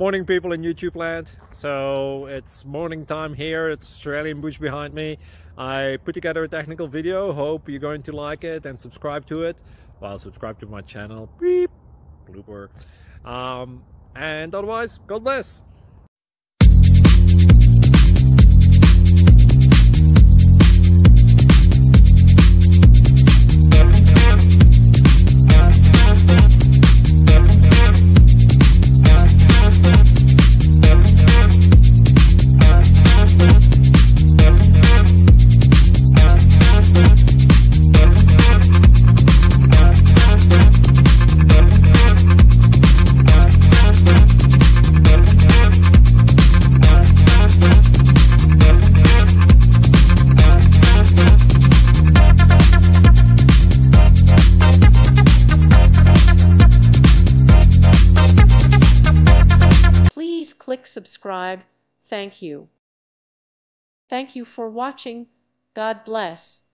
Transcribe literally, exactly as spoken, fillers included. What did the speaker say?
Morning, people in YouTube land. So it's morning time here. It's Australian bush behind me. I put together a technical video. Hope you're going to like it and subscribe to it. Well, subscribe to my channel. Beep. Blooper. Um, and otherwise, God bless. Please click subscribe. Thank you. Thank you for watching. God bless.